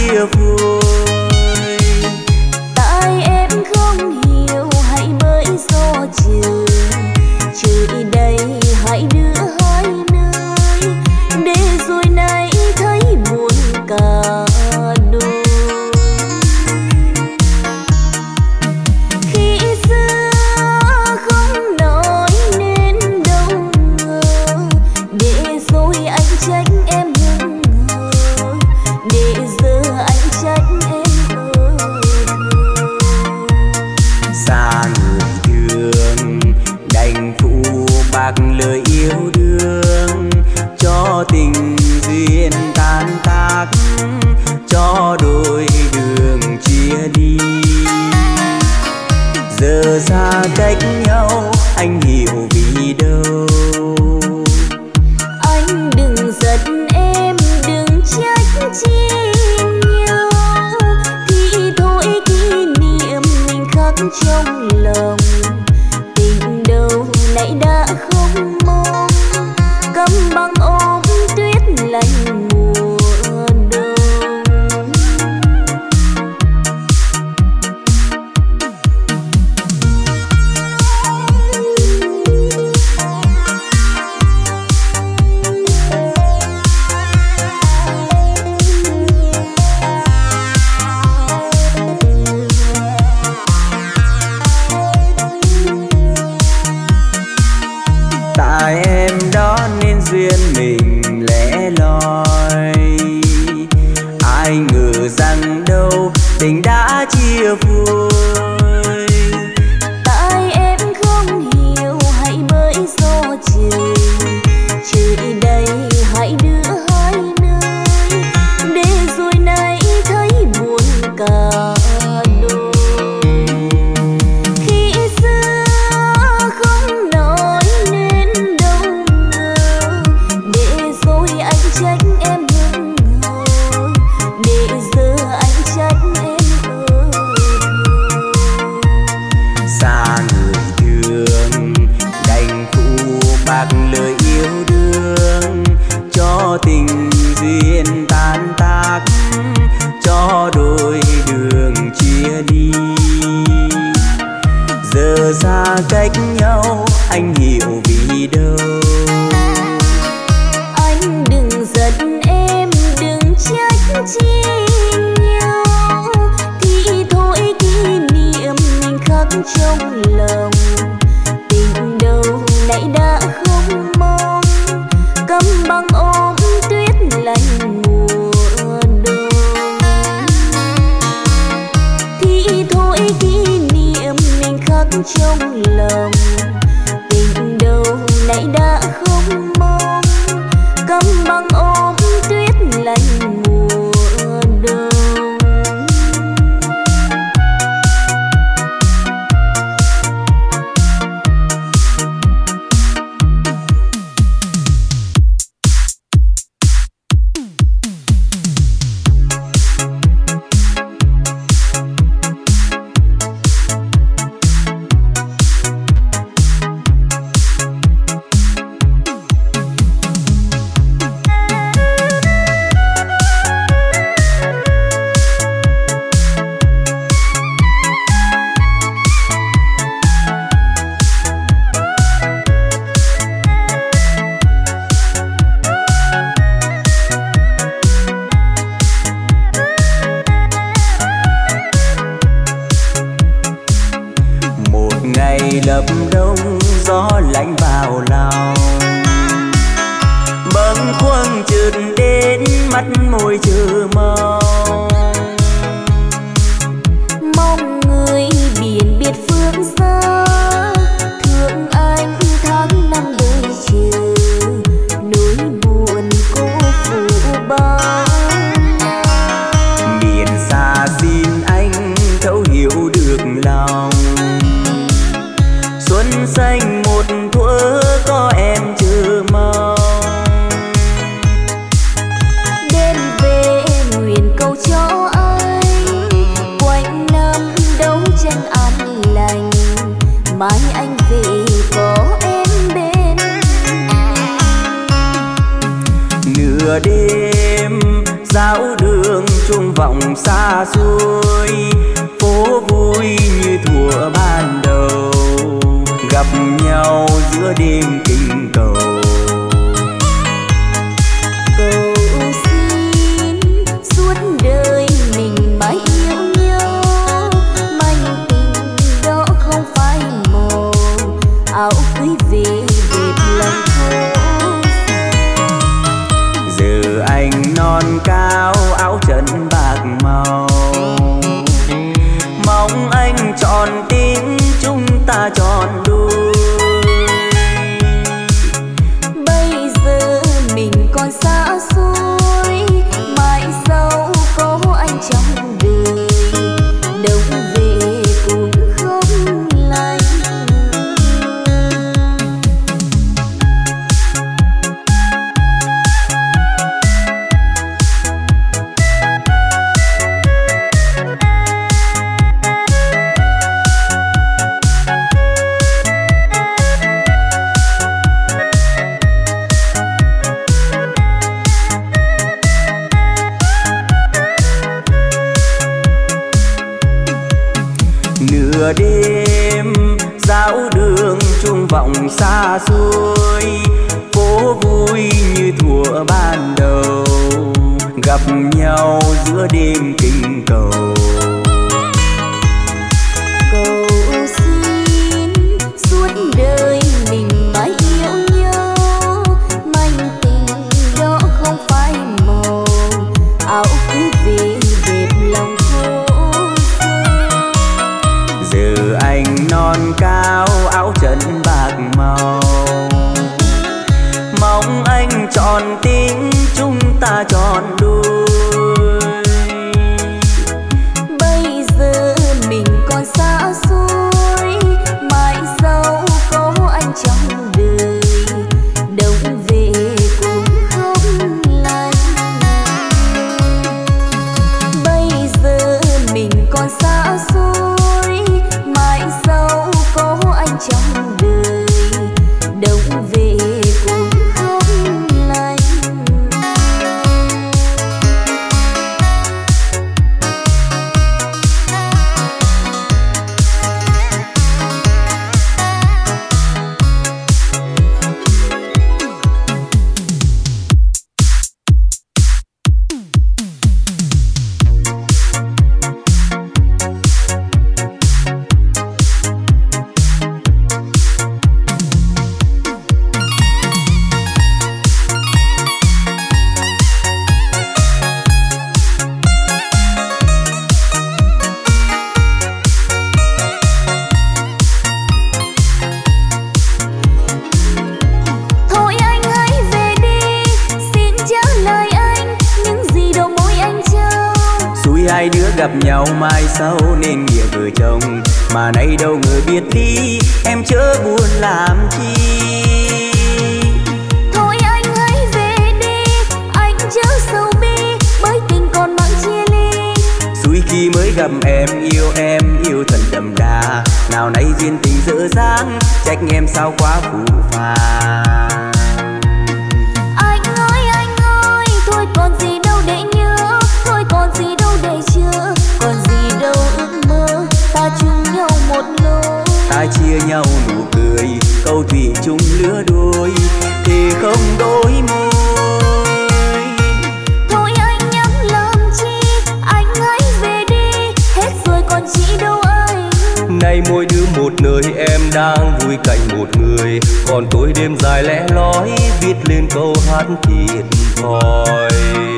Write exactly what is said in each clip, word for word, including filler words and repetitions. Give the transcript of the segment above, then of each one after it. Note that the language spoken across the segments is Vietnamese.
chia phôi. Tại em không hiểu hãy bởi do trời, trời đây hai đứa hai nơi, để rồi nay thấy buồn cả đôi. Khi xưa không nói nên đâu ngờ, để rồi anh trách em hững hờ, để giờ anh trách em ơ Xa người thương đành phụ bạc lời yêu đương, cho tình duyên tan tác, cho đôi đường chia đi. Giờ xa cách nhau anh hiểu vì đâu. Anh đừng giận em, đừng trách chi nhau, thì thôi kỷ niệm mình khắc trong lòng. Tình đâu nãy đã không mong, câm băng ôm tuyết lạnh mùa đông. Tại em đó nên duyên mình lẻ loi, ai ngờ rằng đâu tình đã chia phôi. Tại em không hiểu hãy bởi do trời, trời đây hai đứa hai nơi, để rồi nay thấy buồn cả đôi. Khi xưa không nói nên đâu ngờ, để rồi anh trách em hững hờ, để giờ anh trách em ơ Xa người thương đành phụ bạc lời yêu đương, cho tình duyên tan tác, cho đôi đường chia đi. Giờ xa cách nhau anh hiểu vì đâu. Anh đừng giận em, đừng trách chi nhau, thì thôi kỷ niệm mình khắc trong lòng. Tình đâu nãy đã không mong, câm băng ôm tuyết lạnh mùa đông. Thì thôi kỷ niệm mình khắc trong lòng. Tình đâu nãy đã không mong, câm băng ôm tuyết lạnh mùa đông. lập đông gió lạnh vào lòng, bâng khuâng chợt đến mắt môi chờ mong. Mong người biển biệt phương xa, thương anh tháng năm đợi chờ, nỗi buồn cô phụ bao. Miền xa xin anh thấu hiểu được lòng, xuân vọng xa xôi, phố vui như thuở ban đầu, gặp nhau giữa đêm kinh cầu. Cầu xin suốt đời mình mãi yêu nhau, manh tình đó không phai màu, áo cưới về đẹp lòng thô. Giờ anh non cao áo chân bạc màu, mong anh tròn tình chúng ta tròn đôi. Bây giờ mình còn xa xôi, mãi sau có anh trong đời, đông về cũng không lành. Nửa đêm dạo đường chuông vọng xa xôi, phố vui như thuở ban đầu, gặp nhau giữa đêm kinh cầu. Cầu xin suốt đời mình mãi yêu nhau, manh tình đó không phai màu, áo cưới về đẹp lòng thô. Giờ anh non cao áo chân bạc màu, mong anh tròn tình chúng ta tròn đôi. Bây giờ mình còn xa xôi, mãi sau có anh trong đời, đông về cũng không lành. Bây giờ mình còn xa xôi, mãi sau có anh trong đời, đông về cũng không lành. Thôi anh hãy về đi, xin trả lời anh những gì đầu môi anh trao. Xui hai đứa gặp nhau mai sau nên nghĩa vợ chồng, mà nay đâu ngờ biệt ly em chớ buồn làm chi. Thôi anh hãy về đi, anh chớ sầu bi, bởi tình còn mang chia ly. Xui khi mới gặp em yêu em yêu thật đậm đà, nào nay duyên tình dở dang trách em sao quá phũ phàng. Anh ơi anh ơi, thôi còn gì đâu để nhớ, thôi còn gì đâu để chờ, còn gì đâu ước mơ, ta chung nhau một lối. Ta chia nhau nụ cười, câu thủy chung lứa đôi, thì không đôi môi. Thôi anh nhắm làm chi, anh hãy về đi, hết rồi còn chỉ đâu anh. Nay mỗi đứa một nơi, em đang vui cạnh một người, còn tôi đêm dài lẻ loi viết lên câu hát thiệt thòi.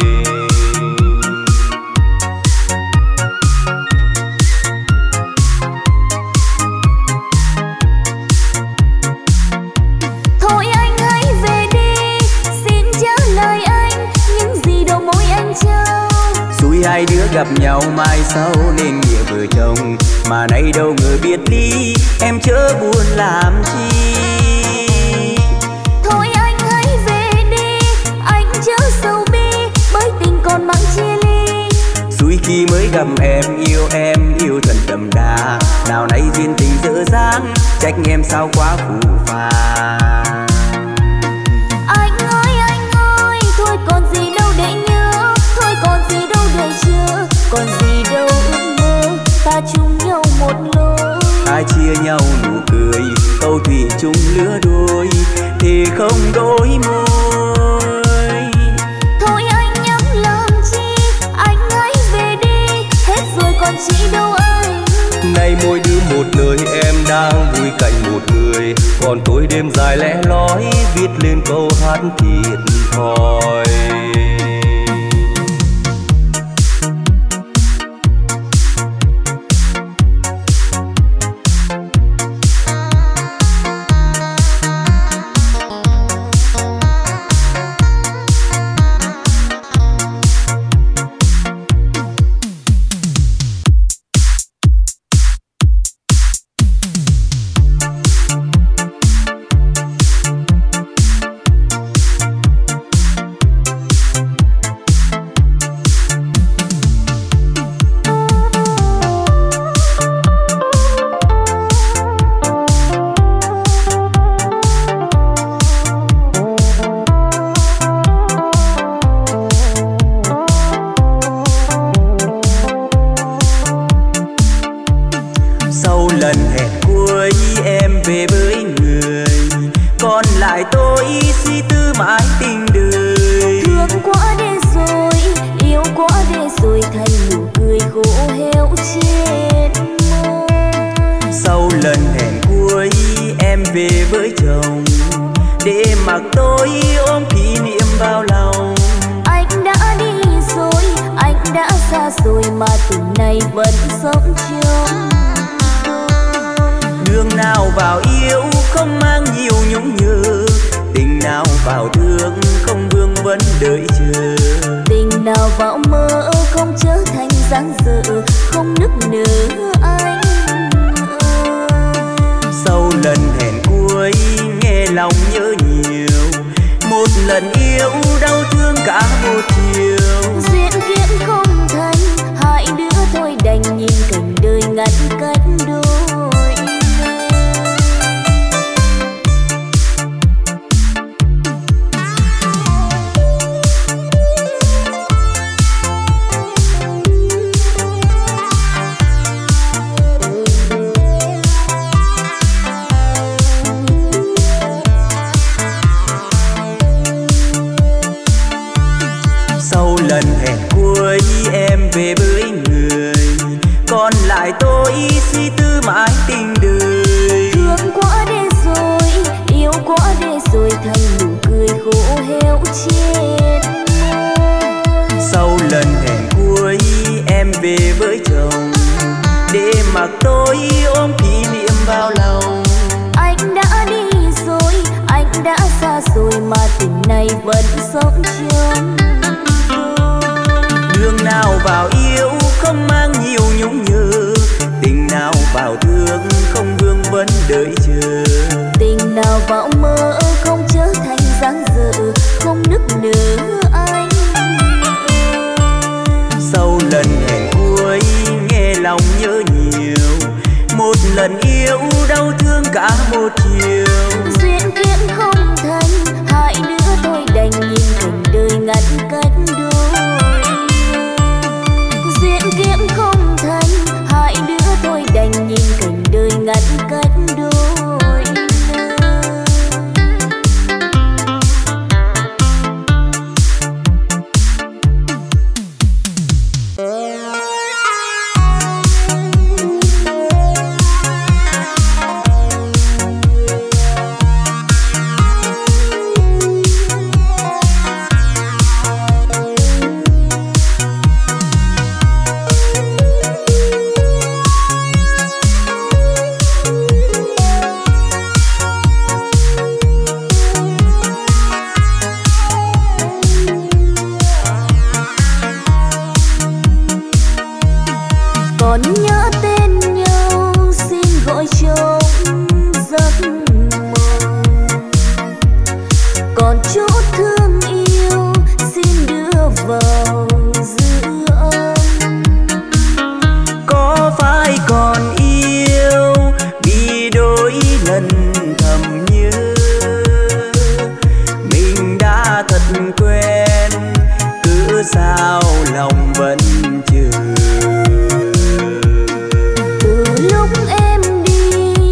Thôi anh hãy về đi, xin trả lời anh những gì đầu môi anh trao. Xui hai đứa gặp nhau mai sau nên nghĩa vợ chồng, mà nay đâu ngờ biệt ly em chớ buồn làm chi. Thôi anh hãy về đi, anh chớ sầu bi, bởi tình còn mang chia ly. Xui khi mới gặp em yêu em yêu thật đậm đà, nào nay duyên tình dở dang trách em sao quá phũ phàng. Anh ơi anh ơi, thôi còn gì đâu để nhớ, thôi còn gì đâu để chờ, còn chia nhau nụ cười, câu thủy chung lứa đôi thì không đôi môi. Thôi anh nhắm làm chi, anh hãy về đi, hết rồi còn chị đâu anh. Nay mỗi đứa một nơi, em đang vui cạnh một người, còn tôi đêm dài lẻ loi viết lên câu hát thiệt thòi. Từ lúc em đi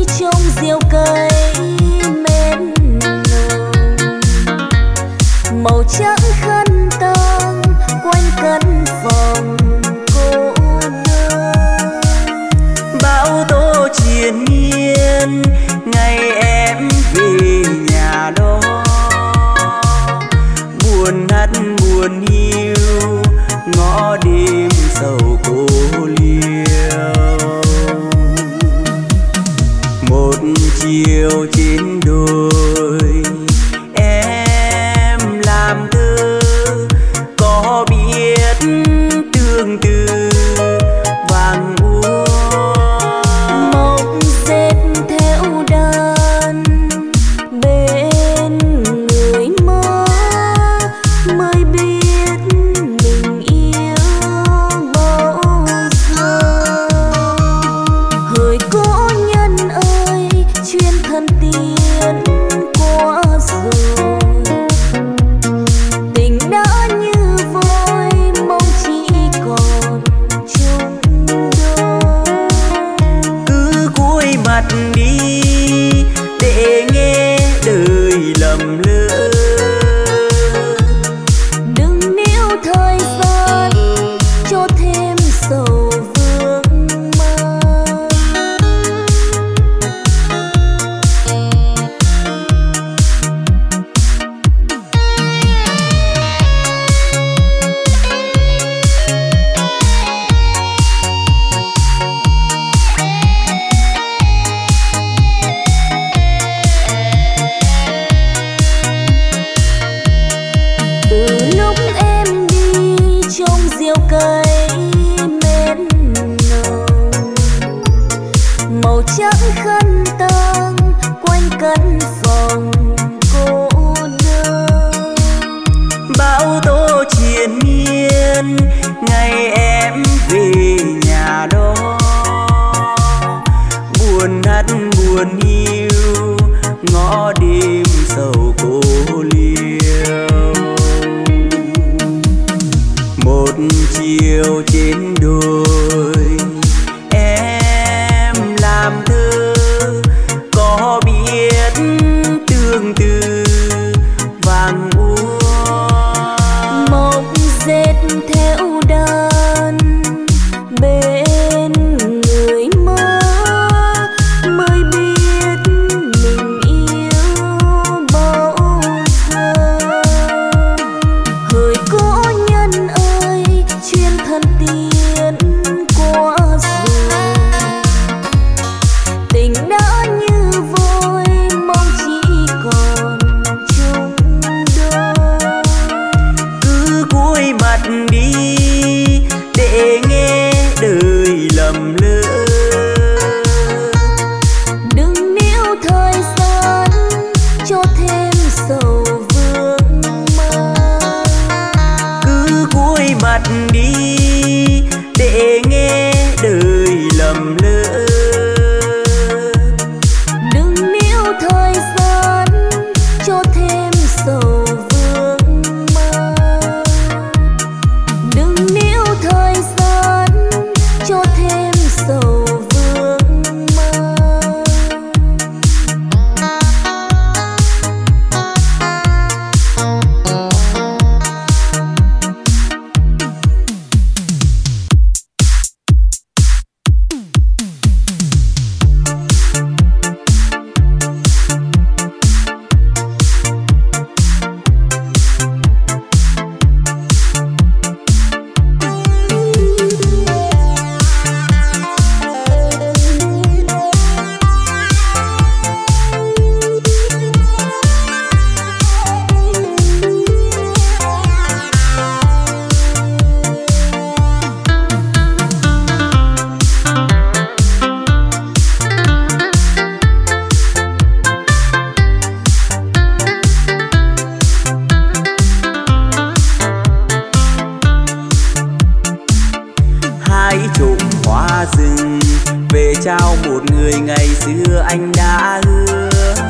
hãy trộm hoa rừng về trao một người ngày xưa anh đã hứa.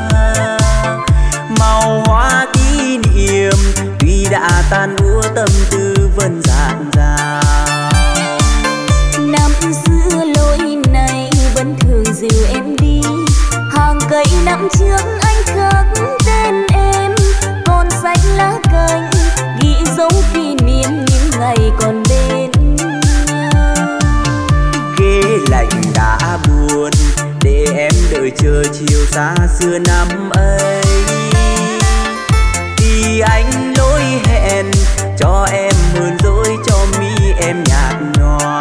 Màu hoa kỷ niệm tuy đã tan úa tâm tư vẫn dạt dào. Năm xưa lối này vẫn thường dìu em đi, hàng cây năm trước anh khắc tên em, còn xanh lá cành ghi dấu kỷ niệm những ngày còn bên nhau. Ghế lạnh đã buồn để em đợi chờ chiều xa xưa năm ấy, vì anh lỗi hẹn cho em hờn dỗi cho mi em nhạt nhòa.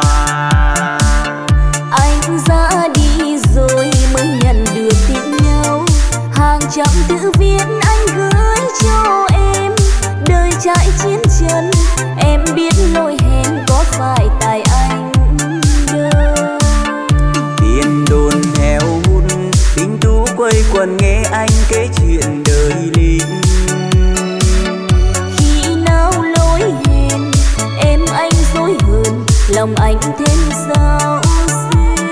Anh ra đi rồi mới nhận được tin nhau, hàng trăm chữ viết anh gửi cho em. Đời trải chiến chân em biết lỗi hẹn có phải tại anh đâu. Tiền đồn heo hút tính tú quây quần nghe anh kể chuyện đời lính. Khi nào lỗi hẹn em anh dối hơn, lòng anh thêm sao xuyên.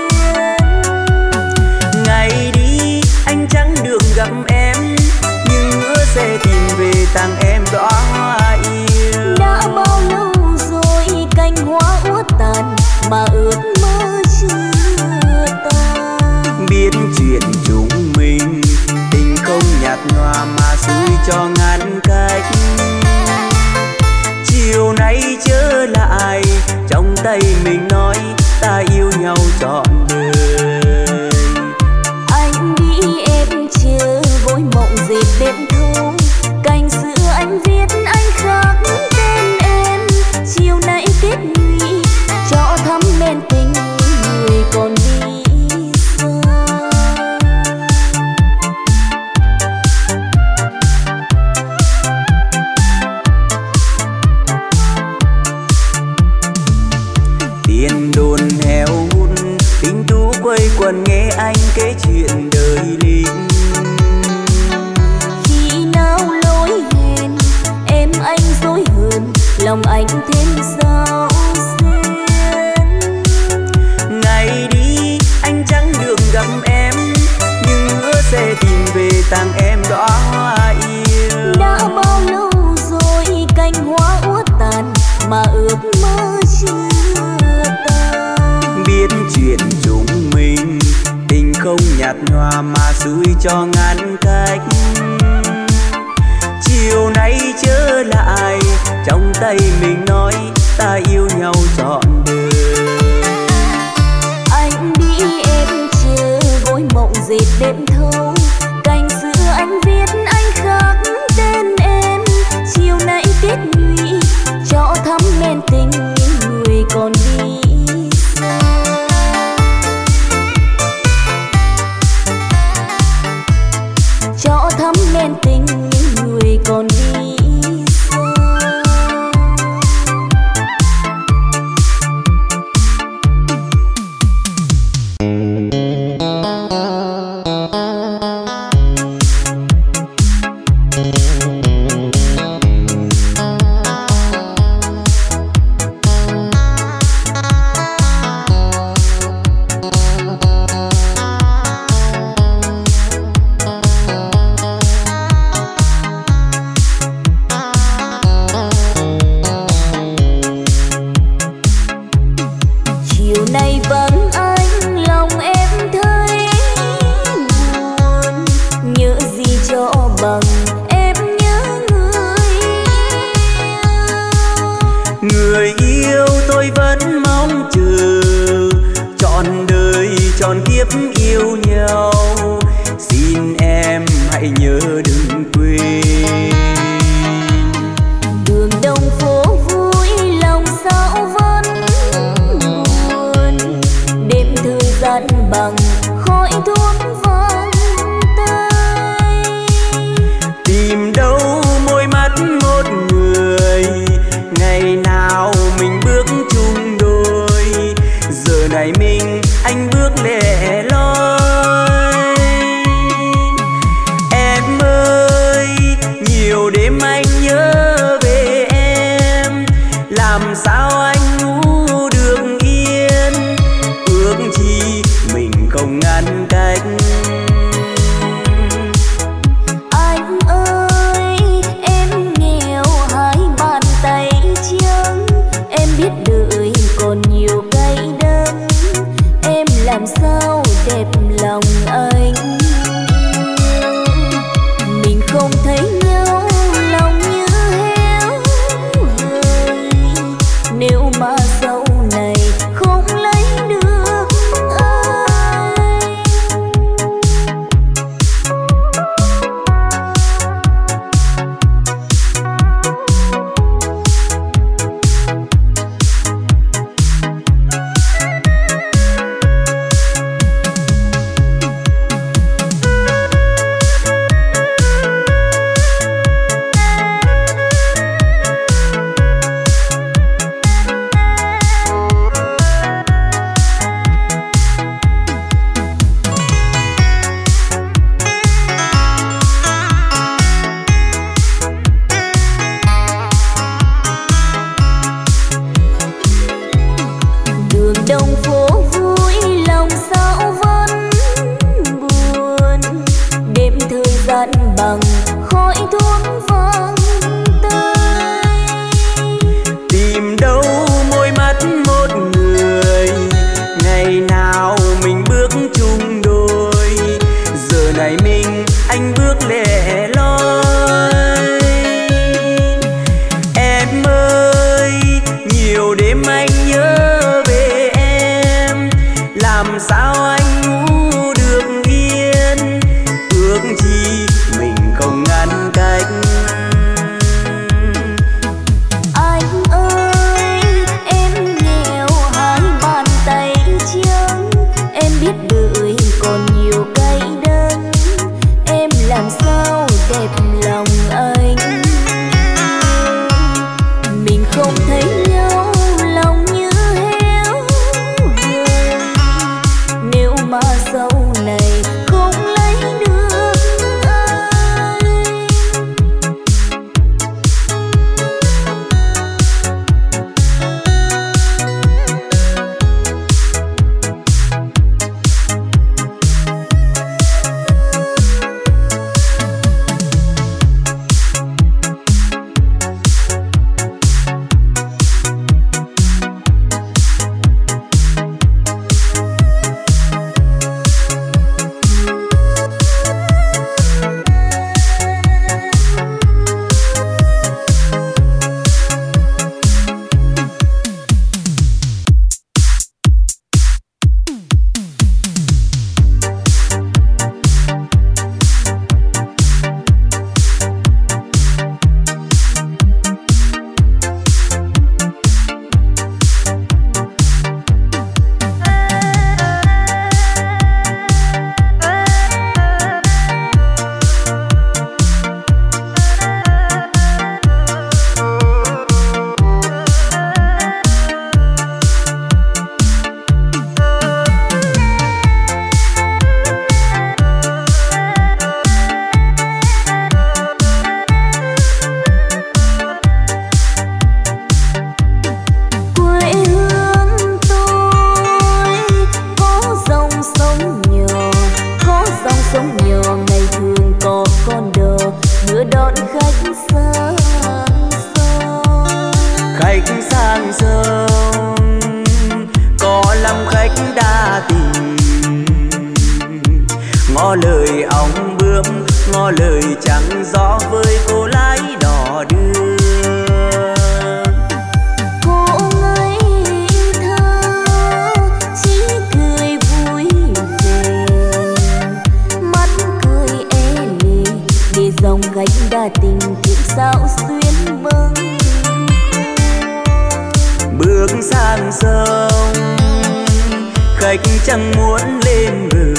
Ngày đi anh chẳng được gặp em, nhưng hứa sẽ tìm về tặng em đóa hoa yêu. Đã bao lâu rồi cành hoa úa tàn mà ước mơ chưa tan. Biết chuyện chúng mình tình không nhạt nhòa mà xui cho ngăn cách. Chiều nay trở lại trong tay mình nói ta yêu nhau trọn đời. Anh đi em chờ vội mộng dệt đêm thâu, cành xưa anh viết anh khắc tên em. Chiều nay tiết nhụy cho thắm men tình người còn đi xa. Tiền đồn heo hút tính tú quây quần nghe anh kể chuyện đời lính. Khi nào lỗi hẹn em anh dối hơn, lòng anh thêm sao xuyên. Ngày đi anh chẳng được gặp em, nhưng hứa sẽ tìm về tặng em đóa hoa yêu. Đã bao lâu rồi cành hoa úa tàn mà ước mơ chưa tan. Biết chuyện chúng mình tình không nhạt nhòa mà xui cho ngăn cách. Chiều nay trở lại trong tay mình nói ta yêu nhau trọn đời. Anh đi em chờ vội mộng dệt đêm thâu, cành xưa anh viết anh khắc tên em. Chiều nay tiết nhụy cho thắm men tình những người còn đi xa. Cho thắm men tình những người còn đi xa. Chiều nay vắng anh lòng em thấy buồn, nhớ gì cho bằng em nhớ người yêu. Người yêu tôi vẫn mong chờ trọn đời trọn kiếp yêu nhau. Xin em hãy nhớ đừng quên. Đường đông phố vui lòng sao vẫn buồn, đêm thời gian bằng khói thuốc vang tay. Tìm đâu môi mắt một người, ngày nào mình bước chung đôi. Giờ này mình anh bước lẻ loi. Em ơi nhiều đêm anh nhớ về em, làm sao anh ngủ được yên. vòng tay. Tìm đâu môi mắt một người, ngày nào mình bước chung đôi, giờ này mình anh bước lẻ loi. Em ơi, nhiều đêm anh nhớ về em, làm sao anh ngủ được yên, ước chi mình không ngăn cách. Anh ơi, em nghèo hai bàn tay trắng, em biết đợi còn nhiều cay đắng, em làm sao đẹp lòng anh. Mình không thấy nhau lòng như héo hời, nếu mà sau này không lấy được ai. ngỏ lời ong bướm, ngỏ lời trắng gió với cô lái đò đưa. Cô ngây thơ chỉ cười vui về, mắt cười e lệ để dòng gánh đa tình thiệp sao xuyên bâng. Bước sang sông khách chẳng muốn lên bờ,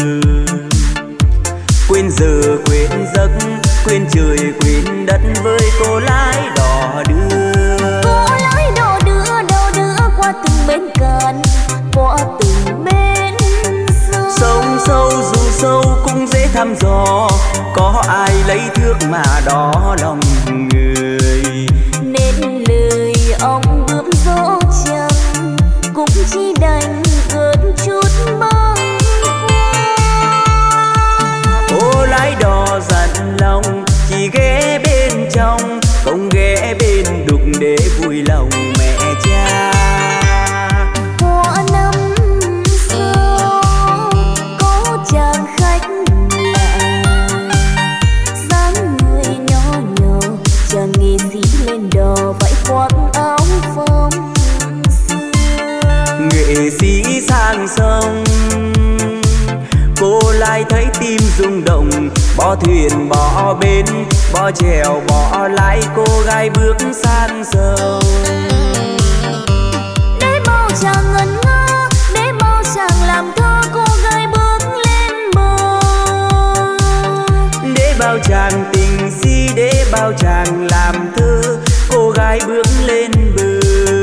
quên giờ quên giấc quên trời quên đất với cô lái đò đưa. Cô lái đò đưa đò đưa qua từng bến cạn, qua từng bến sông. Sông sâu dù sâu cũng dễ thăm dò, có ai lấy thước mà đo lòng người. Nên lời ông bướm gió chẳng cũng chỉ đành gợn chút bâng khuâng. Cô lái đò dặn lòng chỉ ghé bên trong, không ghé bên đục để vui lòng mẹ cha. Qua năm sau có chàng khách lạ, dáng người nhỏ nhỏ chàng nghệ sĩ lên đò vẫy khoác áo phông xưa. Nghệ sĩ sang sông cô lại thấy tim rung động, bỏ thuyền bỏ bến bỏ chèo bỏ lái cô gái bước sang sông. Để bao chàng ngẩn ngơ, để bao chàng làm thơ cô gái bước lên bờ. Để bao chàng tình si, để bao chàng làm thơ cô gái bước lên bờ.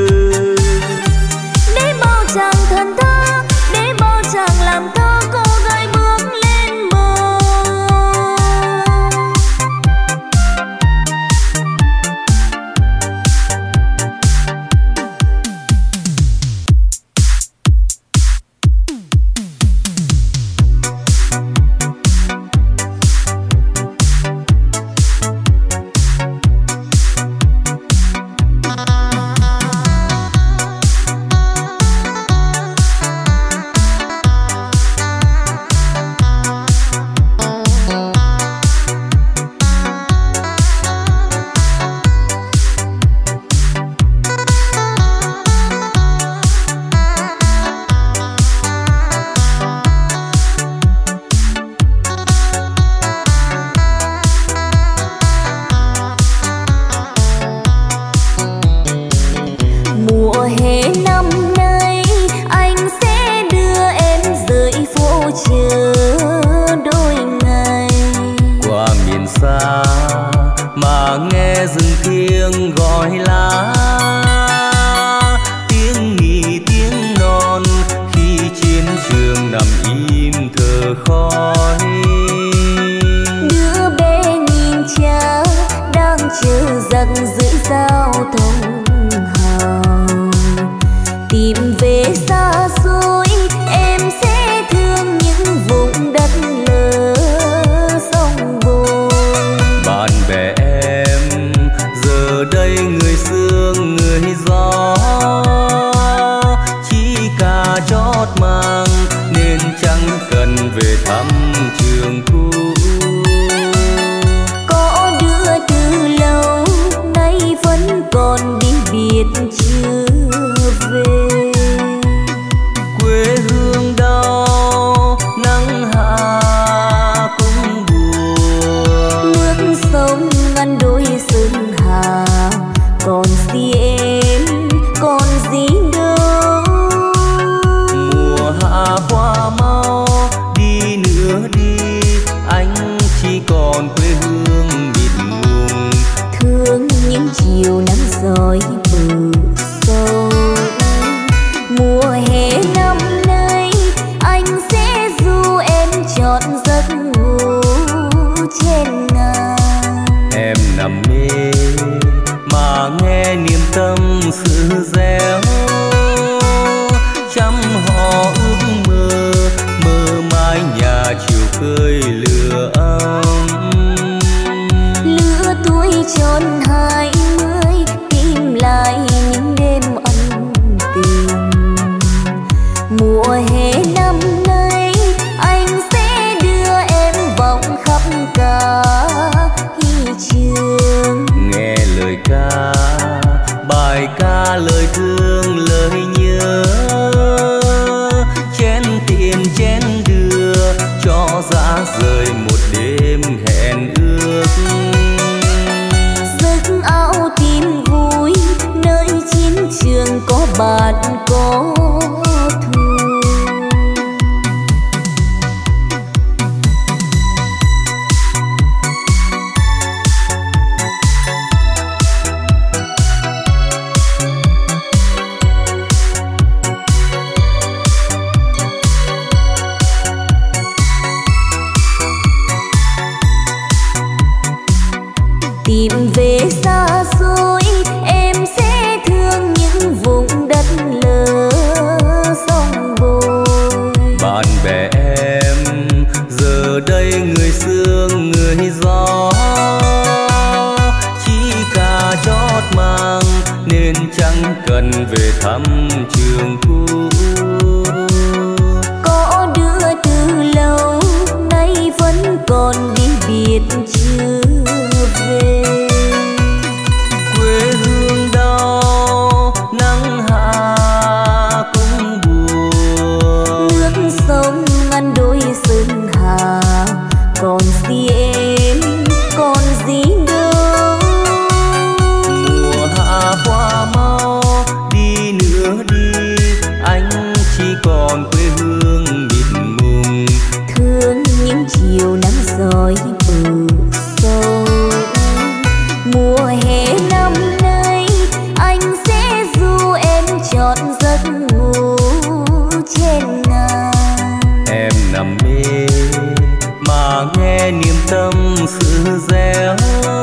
Để bao chàng thần thơ, để bao chàng làm thơ cô gái bước lên bờ. trường nằm im thở khói. Đứa bé nhìn cha đang chờ giặc dưới giao thông hào, tìm về xa xôi em sẽ thương những vùng đất lỡ sông bồi. Bạn bè em giờ đây người sương người gió, chỉ cả chót mang nên chẳng cần về thăm trường cũ. Có đứa từ lâu nay vẫn còn đi biệt chưa về. Quê hương đau nắng hạ cũng buồn, Nước sông ngăn đôi sương hà, còn gì em còn gì đâu. mùa hạ qua mau đi nữa đi, anh chỉ còn quê hương mịt mùng. Thương những chiều nắng dõi bờ sâu, mùa hè năm nay anh sẽ du em trọn giấc ngủ trên ngàn. Em nằm mê mà nghe niềm tâm sự réo, trăm họ ước mơ mơ mái nhà chiều khơi lửa ấm. Lứa tuổi tròn hai mươi tìm lại những đêm ân tình. Mùa hè năm nay anh sẽ đưa em vòng khắp cả hy trường. Nghe lời ca bài ca lời thương lời nhớ, chén tiền chén đưa cho dã rời một đêm hẹn ước. Giấc áo tím vui nơi chiến trường có bạn có thù. Tìm về xa xôi em sẽ thương những vùng đất lỡ sông bồi. Bạn bè em giờ đây người sương người gió, chỉ cả chót mang nên chẳng cần về thăm trường cũ. Có đứa từ lâu nay vẫn còn đi biệt chưa về. Quê hương đau nắng hạ cũng buồn, Nước sông ngăn đôi sương hà, còn gì em còn gì đâu. mùa hạ qua mau đi nữa đi, anh chỉ còn quê hương mịt mùng. Thương những chiều nắng dõi bờ sâu, mùa hè năm nay anh sẽ du em trọn giấc ngủ trên ngàn. Em nằm mê mà nghe niềm tâm sự réo,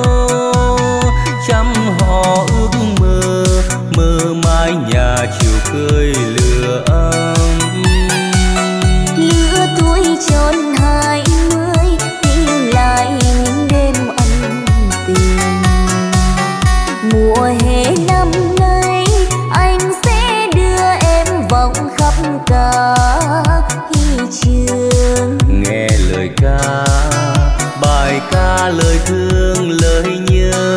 trăm họ ước mơ mơ mái nhà chiều khơi lửa ấm. Lứa tuổi tròn hai mươi tìm lại những đêm ân tình. Mùa hè năm nay anh sẽ đưa em vòng khắp cả hy trường. Nghe lời ca bài ca lời thương lời nhớ,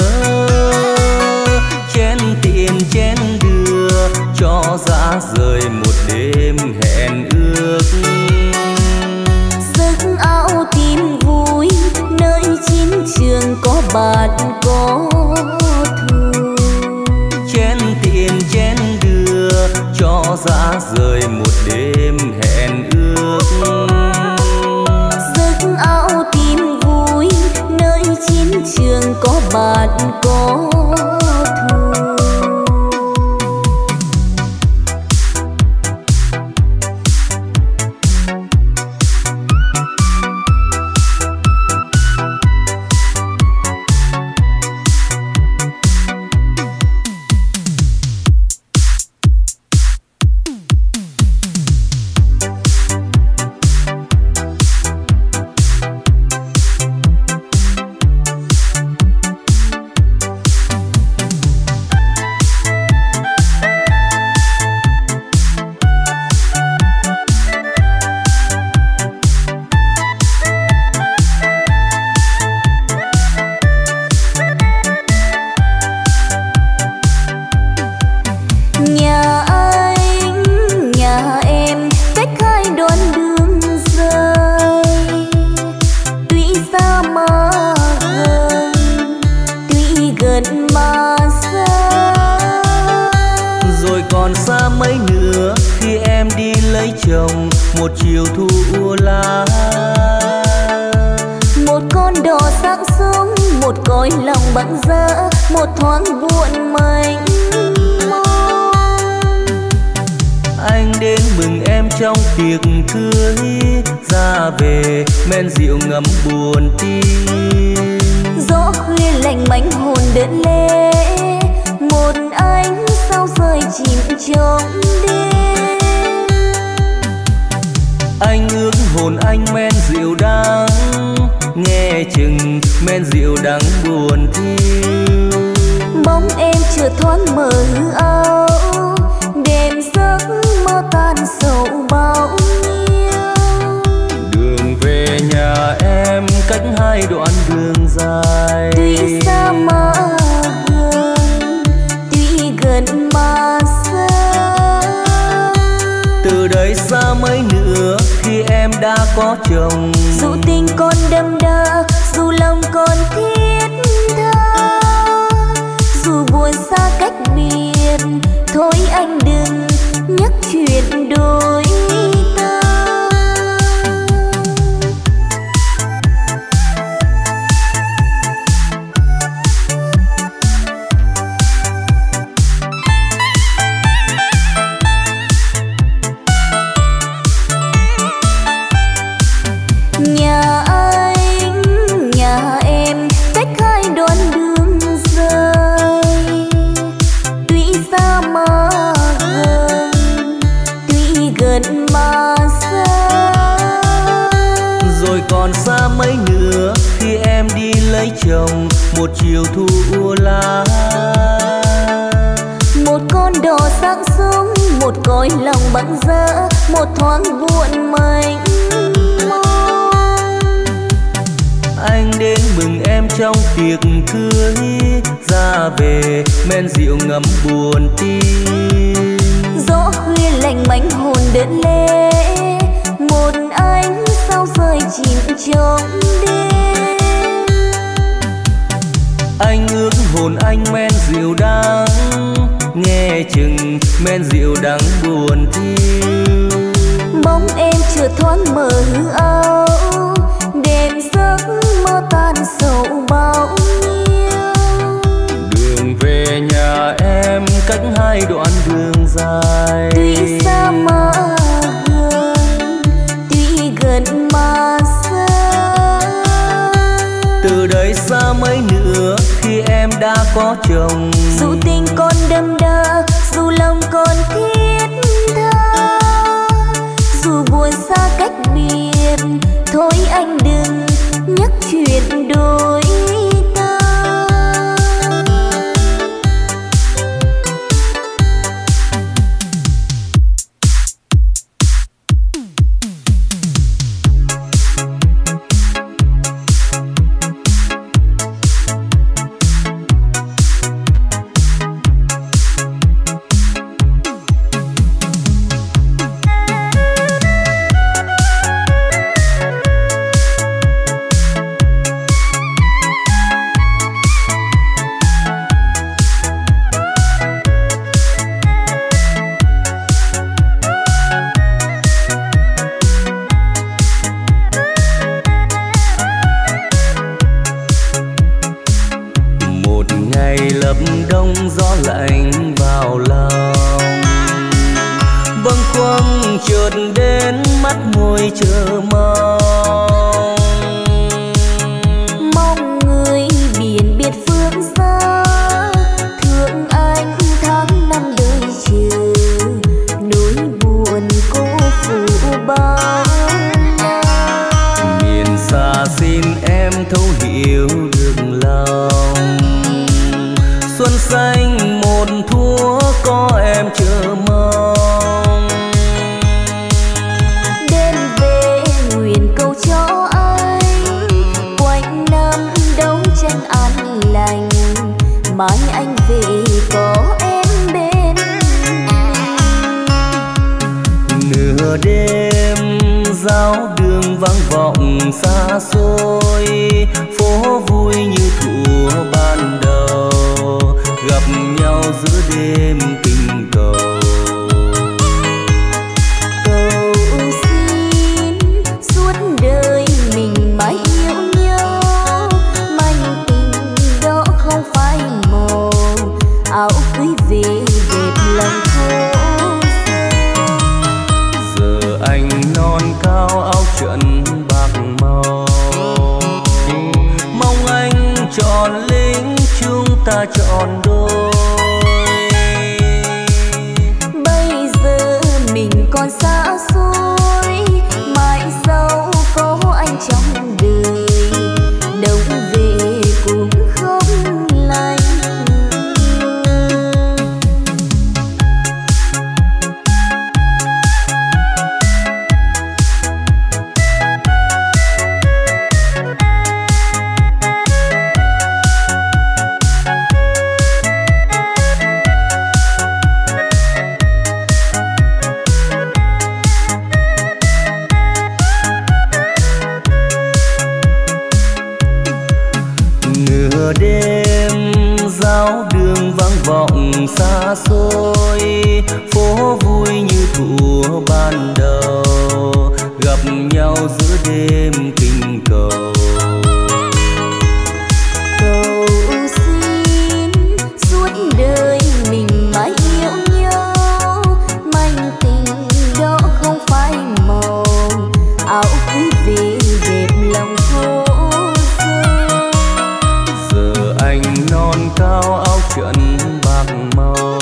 chén tiền chén đưa cho dã rời một đêm hẹn ước. Giấc áo tím vui nơi chiến trường có bạn có thù. Chén tiền chén đưa cho dã rời một đêm hẹn ước. Giấc áo tím vui nơi chiến trường có bạn có thù. em cách hai đoạn đường dài, tuy xa mà gần, tuy gần mà xa. Rồi còn xa mấy nữa khi em đi lấy chồng, một chiều thu lá. Một con đò sáng sớm, một cõi lòng băng giá, một thoáng buồn mênh mông. Anh đến mừng em trong tiệc cưới, ra về men rượu ngấm buồn tim. Gió khuya lạnh mánh hồn đến lễ, một ánh sao rơi chìm trong đêm. Anh ước hồn anh men rượu đắng, nghe chừng men rượu đắng buồn thiêu. Bóng em chợt thoáng mờ hư áo, đêm giấc mơ tan sầu bao nhiêu. Đường về nhà em cách hai đoạn đường dài, Tuy xa mà gần, tuy gần mà xa. Từ đây xa mấy nữa khi em đã có chồng, Dù tình còn đậm đà, dù lòng còn thiết tha, dù buồn xa cách biệt, thôi anh đừng nhắc chuyện đôi ta. Nhà anh, nhà em cách hai đoạn đường dài, tuy xa mà gần, tuy gần mà xa. rồi còn xa mấy nữa khi em đi lấy chồng, một chiều thu lá. Một con đò sáng sớm, một cõi lòng băng giá, một thoáng buồn mênh mông. Anh đến mừng em trong tiệc cưới, ra về men rượu ngấm buồn tim. Gió khuya lạnh mánh hồn đến lễ, một ánh sao rơi chìm trong đêm. Anh ước hồn anh men rượu đắng, nghe chừng men rượu đắng buồn thiêu. Bóng em chợt thoáng mờ hư áo, đêm giấc mơ tan sầu bao nhiêu. Đường về nhà em cách hai đoạn đường dài, Tuy xa mà gần, tuy gần mà xa. từ đây xa mấy nữa khi em đã có chồng, Dù tình còn đậm đà, dù lòng còn thiết tha, dù buồn xa cách biệt, thôi anh đừng nhắc chuyện đôi ta. lập đông gió lạnh vào lòng, bâng khuâng chợt đến mắt môi chờ mong. Mong người biển biệt phương xa, thương anh tháng năm đời chờ, nỗi buồn cô phụ bao la. Miền xa xin em thấu hiểu được lòng, xuân xanh một thuở có em chờ mong. Đêm về nguyện đêm giáo đường vang vọng xa xôi, phố vui như thuở ban đầu, gặp nhau giữa đêm tình cầu. Cầu xin suốt đời mình mãi yêu nhau, manh tình đó không phai màu, áo cưới về đẹp lòng thô. Giờ anh non cao áo trận bạc màu, mong anh tròn lính chúng ta tròn đôi. Bây giờ mình còn xa xôi, mãi sau có anh trong đời, đâu về cũng không lành. Nửa đêm giáo đường vang vọng xa xôi, phố vui như thuở ban đầu, gặp nhau giữa đêm tình cầu. Cầu xin suốt đời mình mãi yêu nhau, manh tình đó không phai màu, áo cưới về đẹp lòng thô. Giờ anh non cao áo trận bạc màu,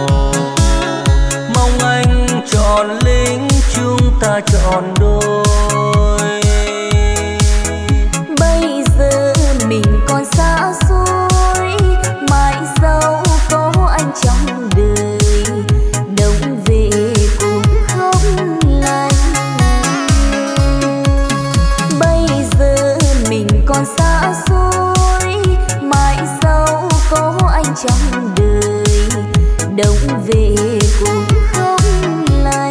mong anh tròn lính chúng ta tròn đôi. Bây giờ mình còn xa xôi, mãi sau có anh trong đời, đâu về cũng không lành. Bây giờ mình còn xa xôi, mãi sau có anh trong đời, đâu về cũng không lành.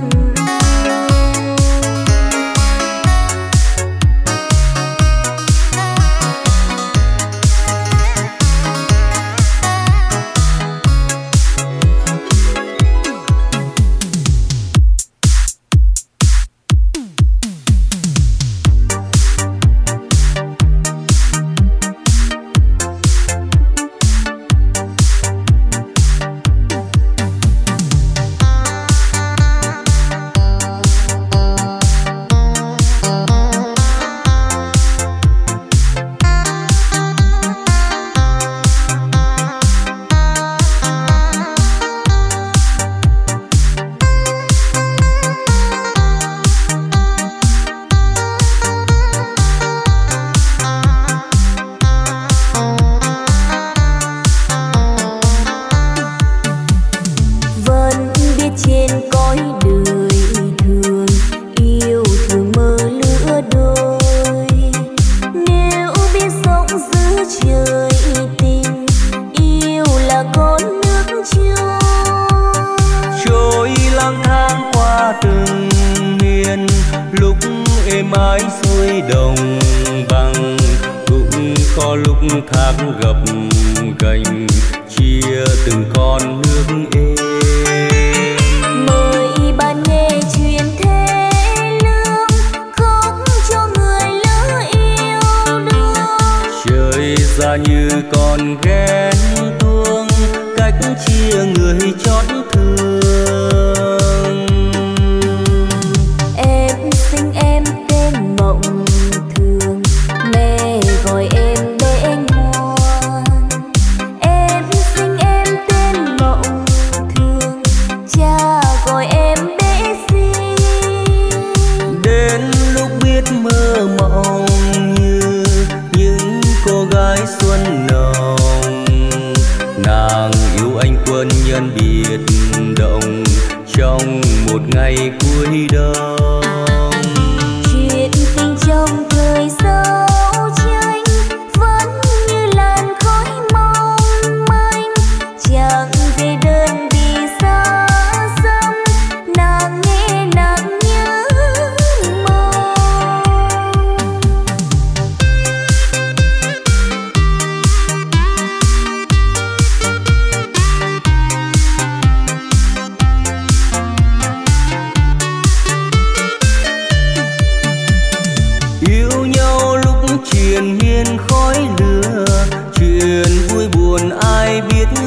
mãi xuôi đồng bằng, cũng có lúc thác gập ghềnh chia từng con nước êm. Mời bạn nghe chuyện thế lương, khóc cho người lỡ yêu đương. Trời ra như con ghen tuông, cách chia người chót thương. Em sinh em tên Mộng Thường, mẹ gọi em bé ngoan. Em sinh em tên Mộng Thường, cha gọi em bé xinh. Đến lúc biết mơ mộng như những cô gái xuân nồng, nàng yêu anh quân nhân biệt động trong một ngày cuối đông. Chuyện tình trong thời giao tranh vẫn như làn khói mong manh, chẳng về đơn vì xa xăm. Nàng nghe nàng nhớ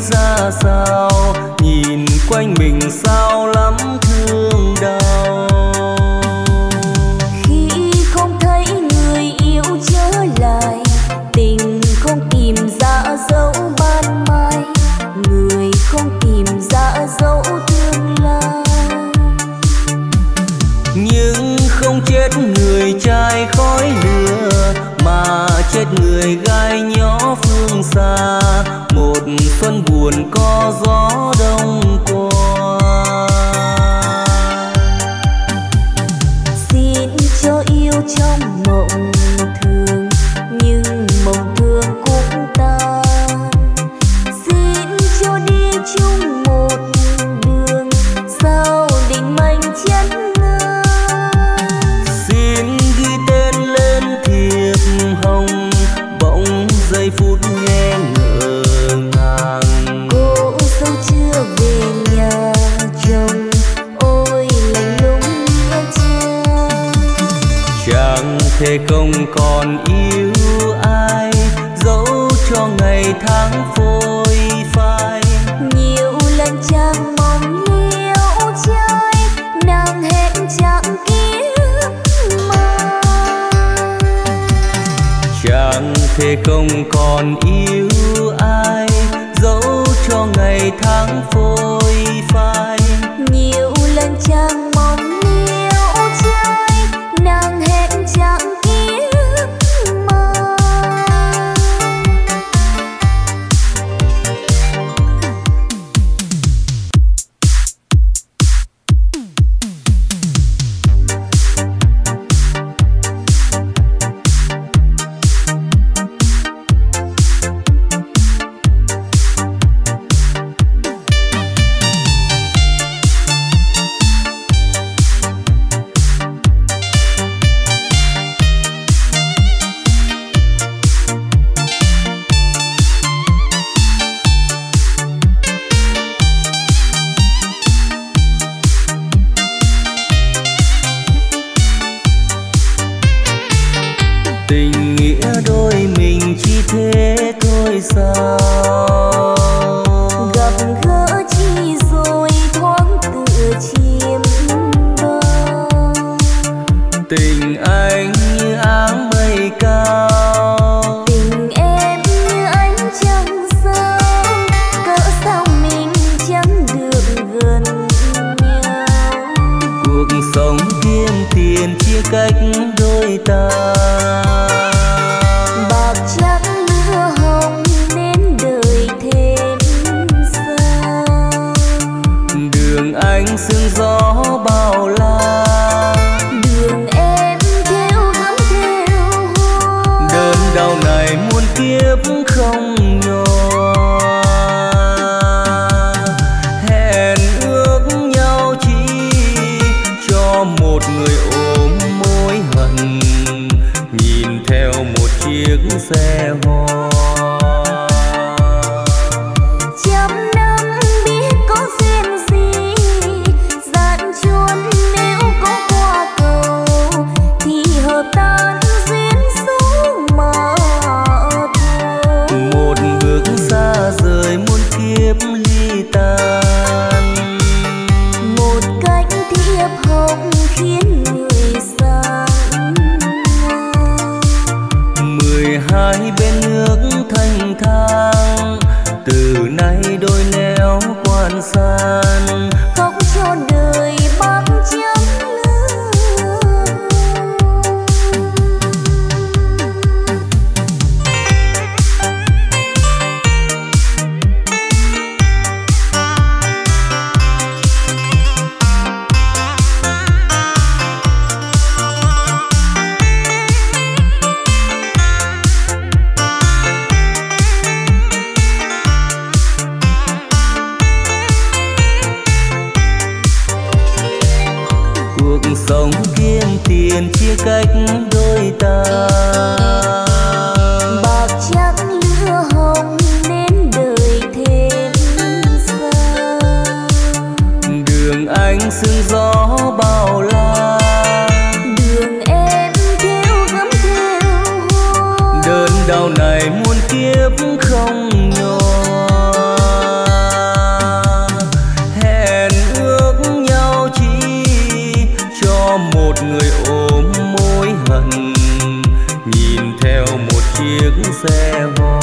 ra sao, nhìn quanh mình sao lắm thương đau. Khi không thấy người yêu trở lại, tình không tìm ra dấu ban mai, người không tìm ra dấu tương lai. Nhưng không chết người trai khói lửa, mà chết người gai nhỏ phương xa. Một xuân buồn có gió đông qua. Xin cho yêu trong mộng thường, nhưng mộng thường cũng tan. Xin cho đi chung một đường, sao định mệnh chân ngang. Xin ghi tên lên thiệp hồng, bỗng giây phút nghe ngỡ ngàng. Cô dâu chưa về nhà chồng, ôi lạnh lùng nghe cha. Chẳng thể không còn yêu ai, dẫu cho ngày tháng phôi phai. Nhiều lần chàng mong liễu trai, nàng hẹn chàng kiếp mai. Chẳng thể không còn yêu ai, dẫu cho ngày tháng phôi phai. Nhiều lần chàng mong liễu trai, nàng hẹn chàng kiếp mai. Tình nghĩa đôi mình chỉ thế thôi sao? Gặp gỡ chi rồi thoáng tựa chim bao. Tình anh như áng mây cao, Tình em như ánh trăng sao, cỡ sao mình chẳng được gần nhau. cuộc sống kiếm tiền chia cách đôi ta. Bạc trắng lửa hồng nên đời thêm xa. Đường anh sương gió bao la, Đường em theo gấm theo hoa. đơn đau này muôn kiếp không nhòa. Hẹn ước nhau chỉ cho một người ôm mối hận, nhìn theo một chiếc xe hoa. Trăm năm biết có duyên gì, dặn chuông nếu có qua cầu, thì hợp tan duyên số mà thôi. Một bước xa rời muôn kiếp ly tan, Một cánh thiệp hồng khiến người sang ngang. mười hai bên nước thanh thang, từ nay đôi nẻo quan san. Không cho đời bám chấm lưng. Cuộc sống kiếm tiền chia cách đôi ta. Bạc trắng lửa hồng nên đời thêm xa. Đường anh sương gió bao la, Đường em theo gấm theo hoa. đơn đau này muôn kiếp không nhòa. một người ôm mối hận, nhìn theo một chiếc xe hoa.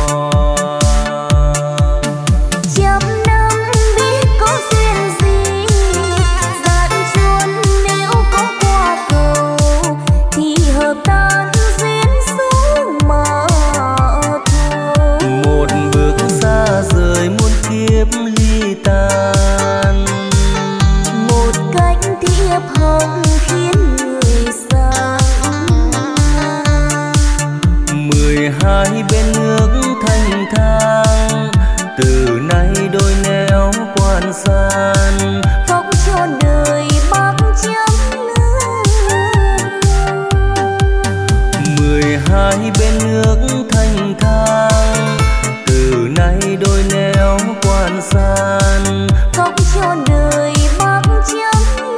Trăm năm biết có duyên gì, dặn chuồn nếu có qua cầu thì hợp tan duyên số mà thôi. Một bước xa rời muôn kiếp ly tan, một cánh thiệp hồng khiến người sang. mười hai bên nước thanh thang, từ nay đôi nẻo quan san. Phóng cho đời bác trắng lương. mười hai bên nước thanh thang, từ nay đôi nẻo quan san. Phóng cho đời bác trắng lương.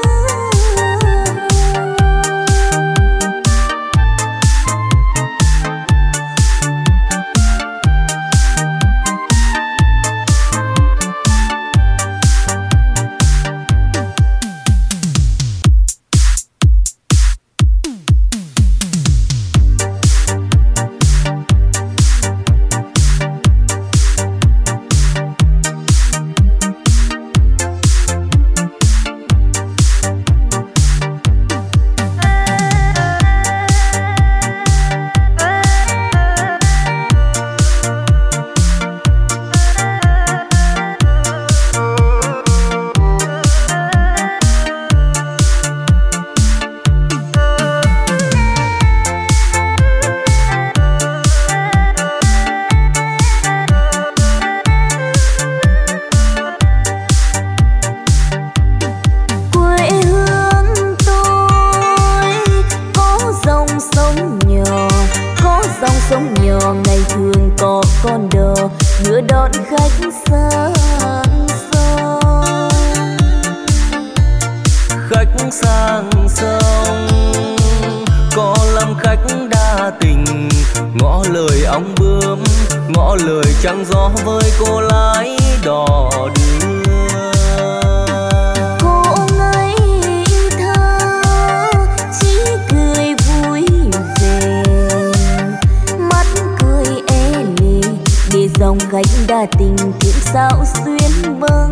Trăng gió với cô lái đò đưa. Cô ngây thơ chỉ cười vui về, mắt cười e lệ để dòng khách đa tình thêm sao xuyên bâng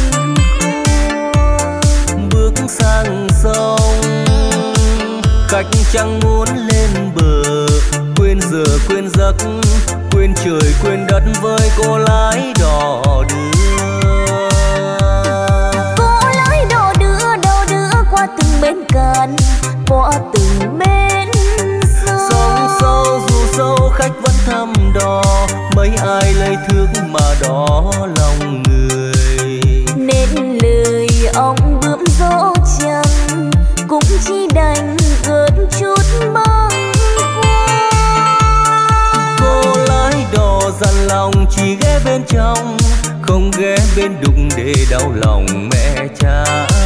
khuâng. Bước sang sông khách chẳng muốn lên bờ, quên giờ quên giấc quên trời quên đất với cô lái đò đưa. Cô lái đò đưa đò đưa qua từng bến cạn, qua từng bến sông. Sông sâu dù sâu khách vẫn thăm đò, mấy ai lấy thước mà đỏ lòng người. Nên lời ông bướm dỗ chẳng cũng chỉ đành gợn chút bâng khuâng. Cô lái đò dặn lòng chỉ ghé bên trong, không ghé bên đụng để đau lòng mẹ cha.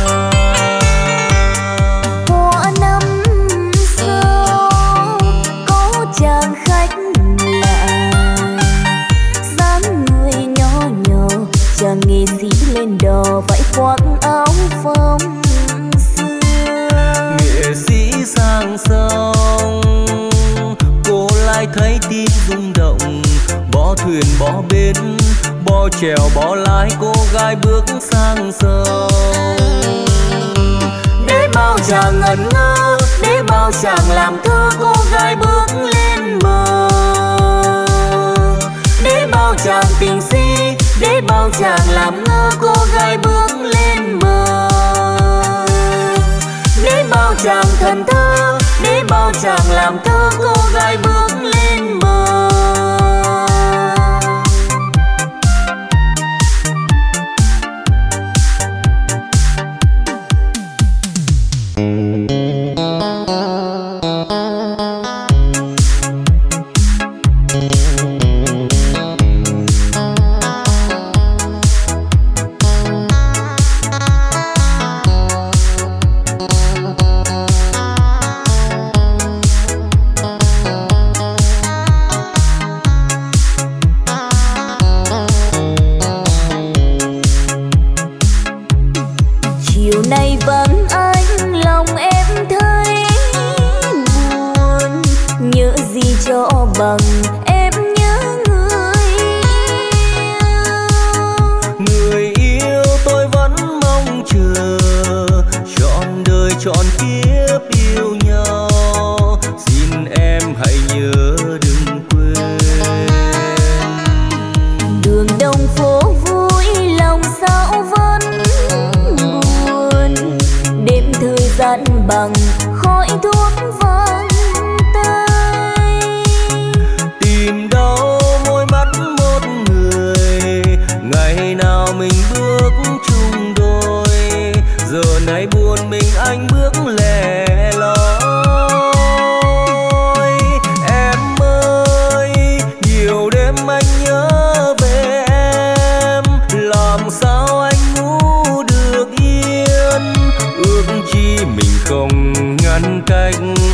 Qua năm sau có chàng khách lạ, dáng người nhỏ nhỏ, chàng nghệ sĩ lên đò vẫy khoác áo phông xưa. Nghệ sĩ sang sông cô lại thấy tim rung động, bỏ thuyền bỏ bến bỏ chèo bỏ lái cô gái bước sang sông. Để bao chàng ngẩn ngơ, để bao chàng làm thơ cô gái bước lên bờ. Để bao chàng tình si, để bao chàng làm ngơ cô gái bước lên bờ. Để bao chàng thần thơ, để bao chàng làm thơ cô gái bước lên bờ. kiếp yêu nhau, xin em hãy nhớ đừng quên. Đường đông phố vui lòng sao vẫn buồn, đêm thời gian bằng khói thuốc vang tay. Tìm đâu môi mắt một người, ngày nào mình bước chung đôi, giờ này buồn mình anh bước lẻ loi. Em ơi, nhiều đêm anh nhớ về em, làm sao anh ngủ được yên, ước chi mình không ngăn cách.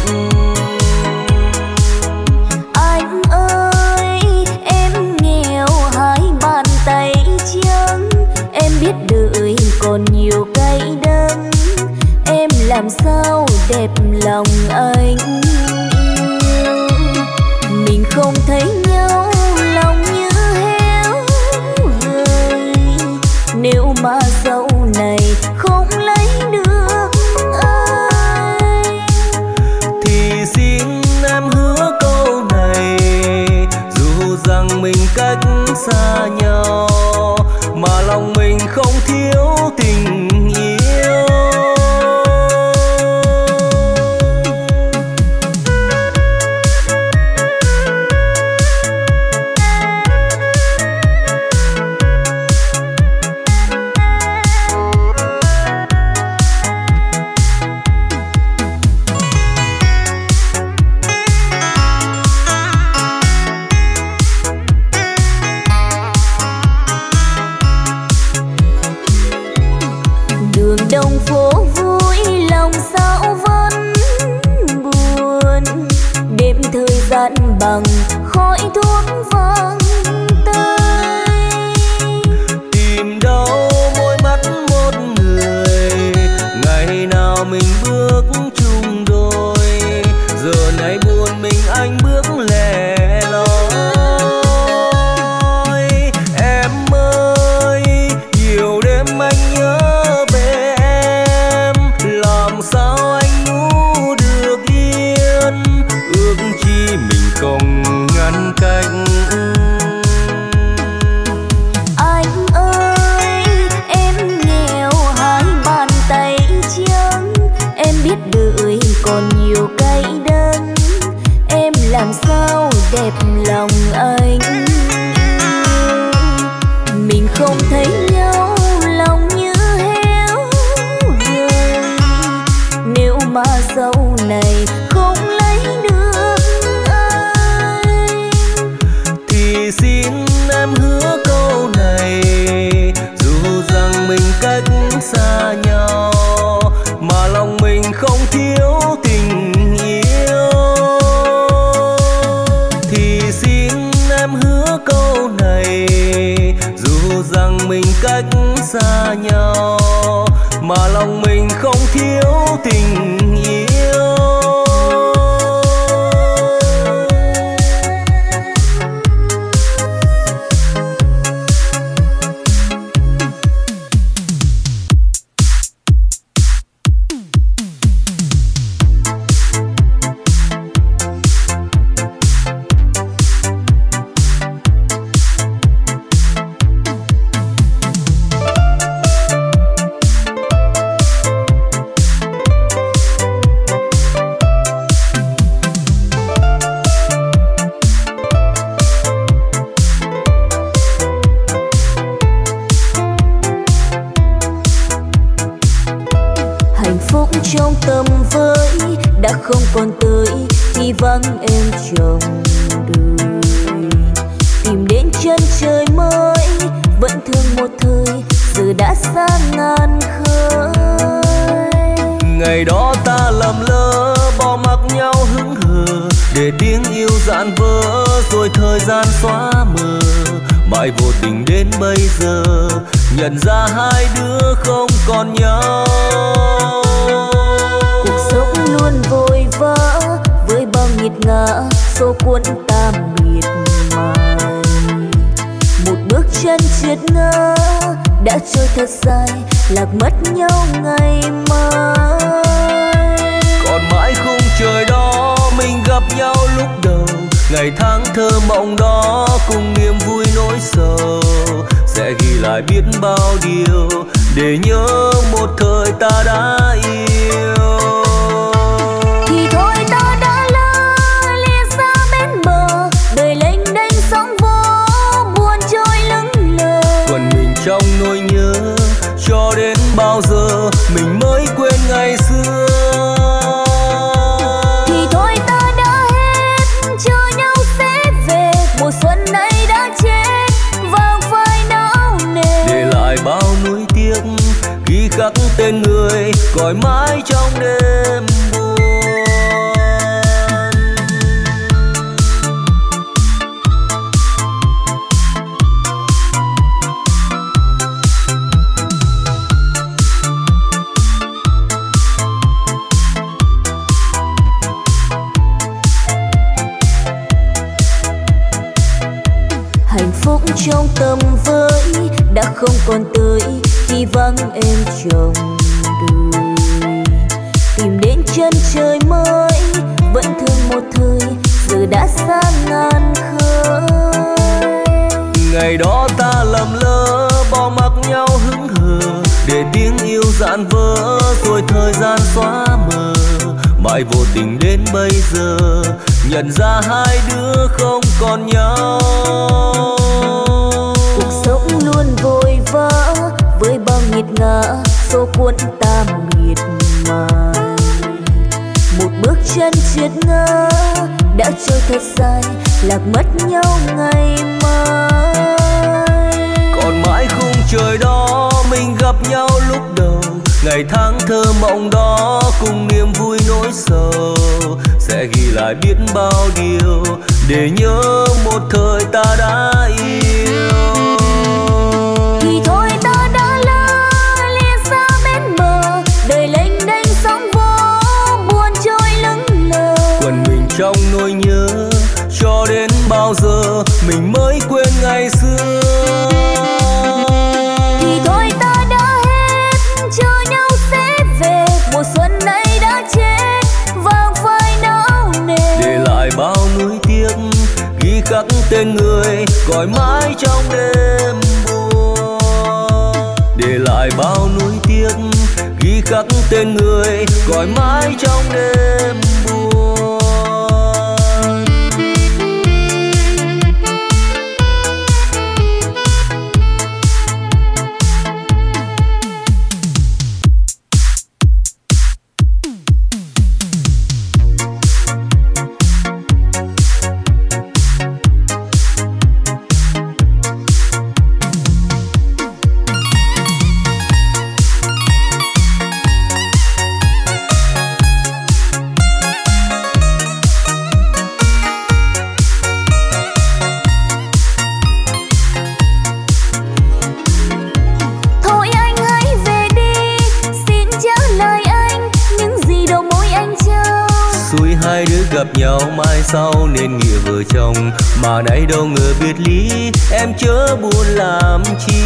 Anh ơi, em nghèo hai bàn tay trắng, em biết đợi còn nhiều cay đắng, em làm sao đẹp lòng anh yêu. Mình không thấy nhau lòng như héo hời, nếu mà sau này không lấy được ai, thì xin em hứa câu này, dù rằng mình cách xa nhau mà lòng mình không thiếu tình yêu. Đông phố vui lòng sao vẫn buồn, đêm thời gian bằng khói thuốc vang tay. Tìm đâu môi mắt một người, ngày nào mình bước chung đôi, giờ này buồn mình anh bước lẻ loi. Em ơi, nhiều đêm anh nhớ sao anh ngủ được yên, ước chi mình không ngăn cách. Anh ơi, em nghèo hai bàn tay trắng, em biết đợi còn nhiều cay đắng, em làm sao đẹp lòng anh yêu. Mình không thấy nhau lòng như héo hời, nếu mà sau này không lấy được ai, thì xin em hứa câu này, dù rằng mình cách xa nhau mà lòng mình không thiếu tình yêu. Thì xin em hứa câu này, dù rằng mình cách xa nhau mà lòng mình không thiếu tình yêu. Trong tầm với đã không còn tới khi vắng em trong đời, tìm đến chân trời mới vẫn thương một thời, giờ đã xa ngàn khơi. Ngày đó ta lầm lỡ bỏ mặc nhau hững hờ, để tiếng yêu dạn vỡ rồi thời gian xóa mờ, mãi vô tình đến bây giờ nhận ra hai đứa không còn nhau. Cuộc sống luôn vội vã với bao nghiệt ngã, số cuốn ta miệt mài. Một bước chân trượt ngã đã trôi thật dài, lạc mất nhau ngày mai. Ngày tháng thơ mộng đó cùng niềm vui nỗi sầu sẽ ghi lại biết bao điều để nhớ một thời ta đã yêu. Thì thôi ta đã lỡ lìa xa bên bờ, đời lênh đênh sóng vỗ buồn trôi lững lờ. Quần mình trong nỗi nhớ cho đến bao giờ mình mới quên ngày xưa. Thì thôi ta đã hết chờ nhau sẽ về, mùa xuân này đã chết vàng phai não nề. Để lại bao nuối tiếc ghi khắc tên người cõi mãi trong đêm buồn. Hạnh phúc trong tầm với đã không còn tới khi vắng em chồng đời. Tìm đến chân trời mới vẫn thương một thời, giờ đã xa ngàn khơi. Ngày đó ta lầm lỡ bỏ mặc nhau hững hờ, để tiếng yêu dạn vỡ rồi thời gian xóa mờ. Mãi vô tình đến bây giờ nhận ra hai đứa không còn nhau. Cuộc sống luôn vội vã với bao nghiệt ngã, số cuốn ta miệt mài. Một bước chân trượt ngã đã trôi thật dài, lạc mất nhau ngày mai. Còn mãi khung trời đó mình gặp nhau lúc đầu, ngày tháng thơ mộng đó cùng niềm vui nỗi sầu sẽ ghi lại biết bao điều để nhớ một thời ta đã yêu. Thì thôi ta đã lỡ lìa xa bên bờ, đời lênh đênh sóng vỗ buồn trôi lững lờ. Quần mình trong nỗi nhớ cho đến bao giờ mình mới quên ngày xưa. Thì thôi ta đã hết chờ nhau sẽ về, mùa xuân này đã chết vàng phai não nề. Để lại bao nuối tiếc ghi khắc tên người cõi mãi trong đêm buồn. Để lại bao nuối tiếc ghi khắc tên người cõi mãi trong đêm buồn. Gặp nhau mai sau nên nghĩa vợ chồng, mà nay đâu ngờ biệt ly em chớ buồn làm chi.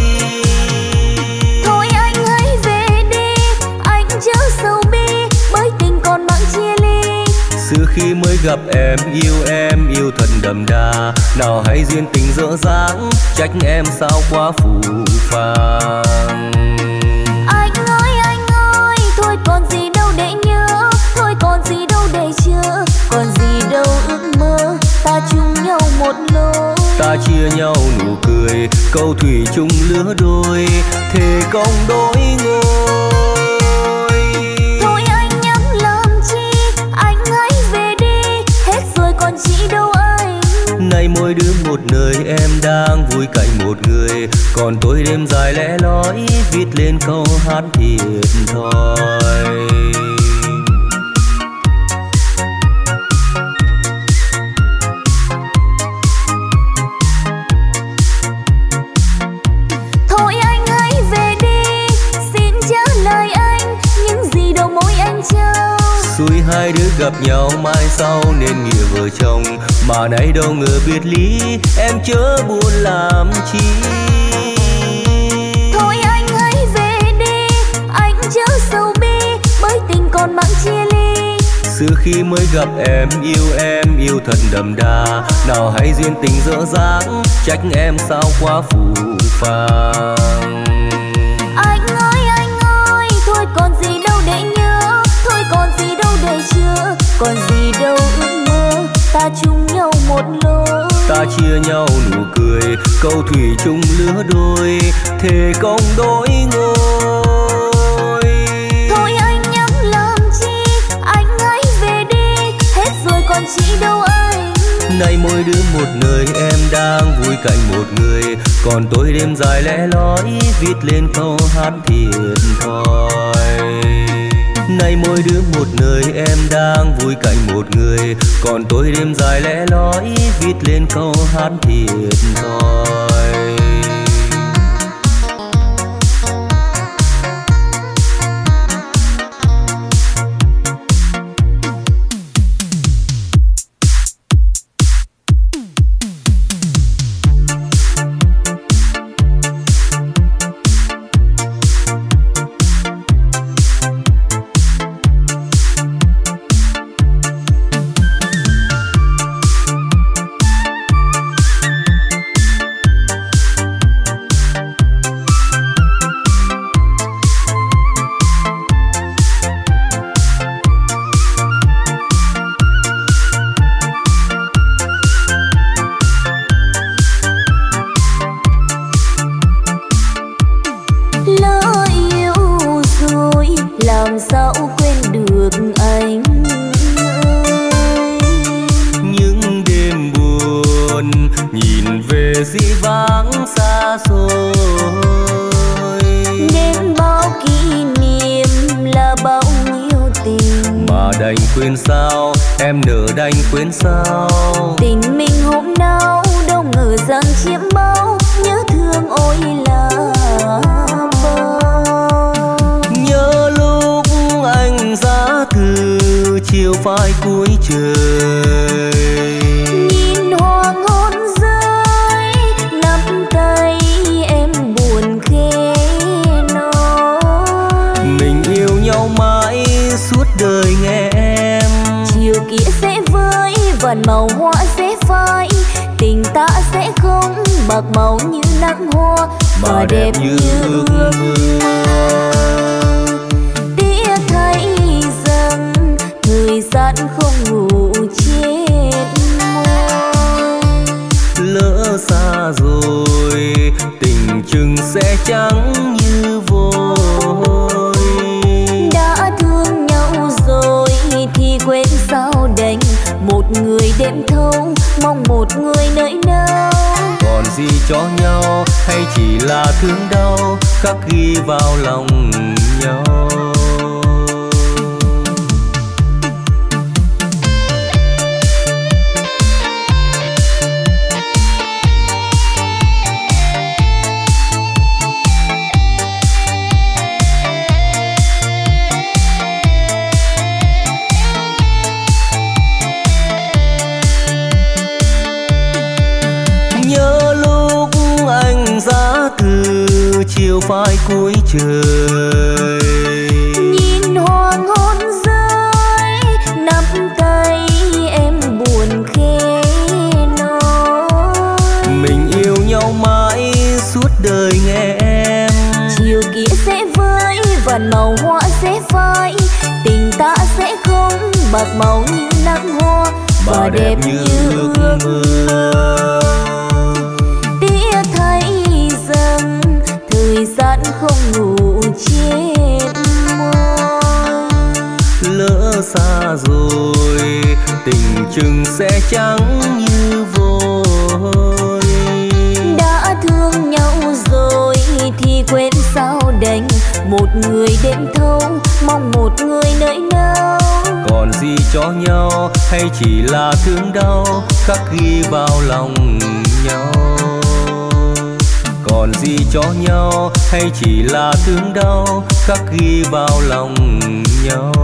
Thôi anh hãy về đi, anh chớ sầu bi, bởi tình còn mang chia ly. Xưa khi mới gặp em yêu em yêu thật đậm đà, nào hay duyên tình dở dáng trách em sao quá phù phàng. Anh ơi anh ơi, thôi còn gì đâu để nhớ, thôi còn gì đâu để chờ, còn gì đâu ước mơ, ta chung nhau một lối. Ta chia nhau nụ cười, câu thủy chung lứa đôi, thề công đôi ngôi. Thôi anh nhắm làm chi, anh hãy về đi, hết rồi còn chị đâu anh. Nay mỗi đứa một nơi em đang vui cạnh một người, còn tôi đêm dài lẻ loi viết lên câu hát thiệt thòi. Xuôi hai đứa gặp nhau mai sau nên nghĩa vợ chồng, mà nay đâu ngờ biệt ly em chớ buồn làm chi. Thôi anh hãy về đi, anh chớ sầu bi, bởi tình còn mang chia ly. xưa khi mới gặp em, yêu em yêu thật đậm đà. Nào hay duyên tình dở dáng, trách em sao quá phù phàng. Anh ơi anh ơi, thôi còn gì đâu để nhớ, thôi còn gì đâu để chữa, còn gì đâu ước mơ, ta chung nhau một lối. Ta chia nhau nụ cười, câu thủy chung lứa đôi, thề công đôi ngôi. Thôi anh nhắm làm chi, anh hãy về đi, hết rồi còn chi đâu anh. Nay mỗi đứa một nơi, em đang vui cạnh một người, còn tôi đêm dài lẻ loi viết lên câu hát thiệt thòi. Nay mỗi đứa một nơi, em đang vui cạnh một người, còn tôi đêm dài lẻ loi viết lên câu hát thiệt thòi. Quên sao em nỡ đành quên sao, tình mình hôm nào đâu ngờ rằng chiếm bao, nhớ thương ôi là bao. Nhớ lúc anh giá từ chiều phai cuối trời, nhìn hoàng hôn rơi nắm tay em buồn khê nói. Mình yêu nhau mãi suốt đời nghe em, chiều kia sẽ với vần màu hoa sẽ phai, tình ta sẽ không bạc màu như nắng hoa mà đẹp như ước mơ. Tiếc thấy rằng thời gian không ngủ chết môi. Lỡ xa rồi tình chừng sẽ trắng như vôi. Đã thương nhau rồi thì quên sao đành, một người đêm thâu mong một người nơi nào. Còn gì cho nhau hay chỉ là thương đau khắc ghi vào lòng nhau. Chiều phai cuối trời, nhìn hoàng hôn rơi nắm tay em buồn khê nói. Mình yêu nhau mãi suốt đời nghe em, chiều kia sẽ với vần màu hoa sẽ phai, tình ta sẽ không bạc màu như nắng hoa mà đẹp như ước mơ. Tiếc thấy rằng thời gian không ngủ chết môi. Lỡ xa rồi tình chừng sẽ trắng như vôi. Đã thương nhau rồi thì quên sao đành, một người đêm thâu mong một người nơi nào. Còn gì cho nhau hay chỉ là thương đau khắc ghi vào lòng nhau. Còn gì cho nhau hay chỉ là thương đau khắc ghi vào lòng nhau.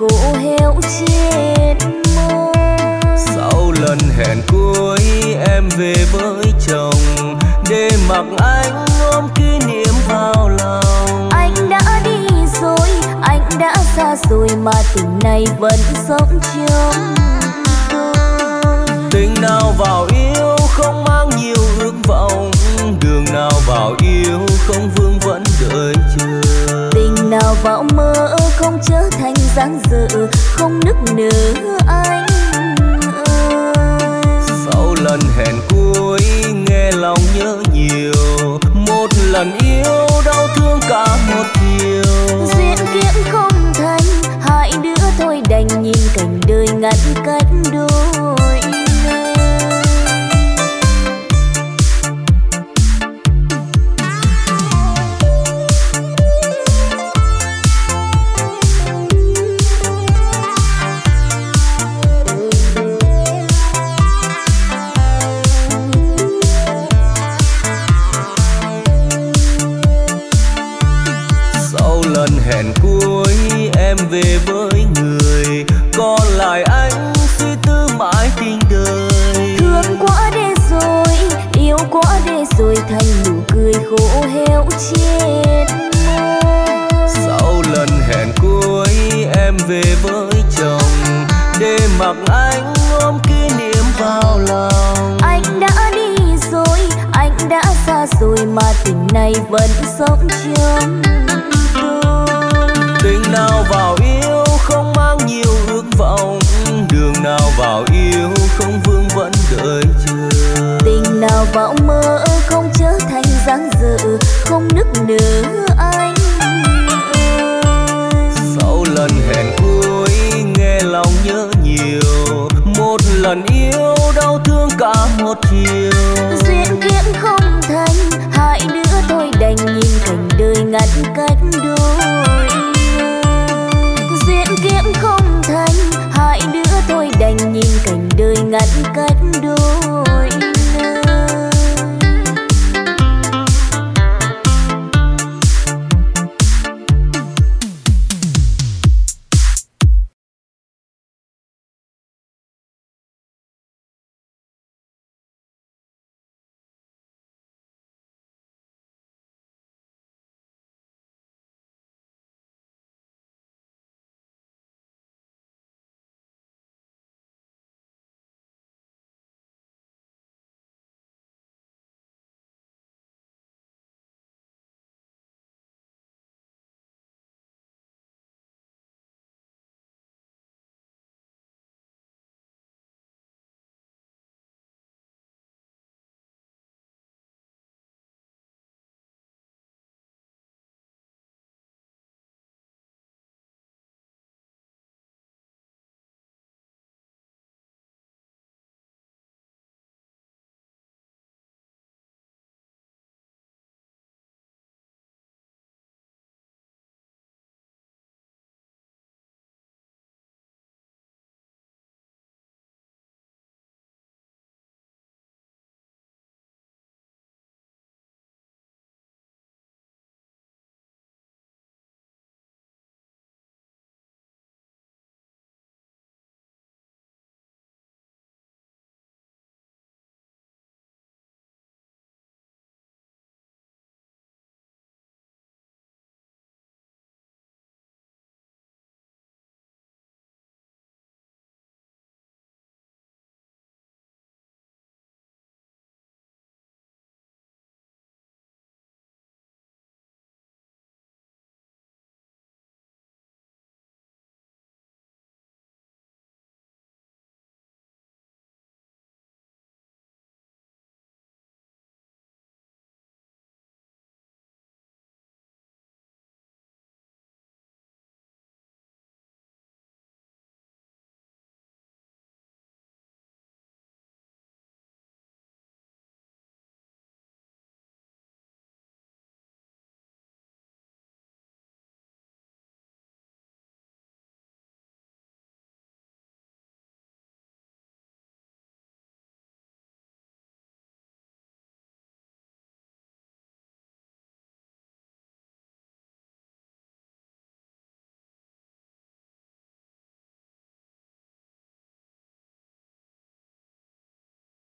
khô héo trên môi. Sau lần hẹn cuối em về với chồng, để mặc anh ôm kỷ niệm vào lòng. Anh đã đi rồi, anh đã xa rồi mà tình này vẫn sống trong tôi. Tình nào vào yêu không mang nhiều ước vọng, đường nào vào yêu không vương vẫn đợi chờ. Tình nào vào mơ không trở thành dáng dở, không nức nở anh ơi. Sau lần hẹn cuối nghe lòng nhớ nhiều, một lần yêu đau thương cả một chiều. Duyên kiếp không thành, hai đứa thôi đành nhìn cảnh đời ngăn cách đôi nơi. Hẹn cuối em về với người, còn lại anh suy tư mãi tình đời. Thương quá để rồi, yêu quá để rồi, thành nụ cười khô héo trên môi. Sau lần hẹn cuối em về với chồng, để mặc anh ôm kỷ niệm vào lòng. Anh đã đi rồi, anh đã xa rồi mà tình này vẫn sống trong tình nào vào yêu không mang nhiều ước vọng, đường nào vào yêu không vương vẫn đợi chờ. Tình nào vào mơ không trở thành dáng dở, không nức nở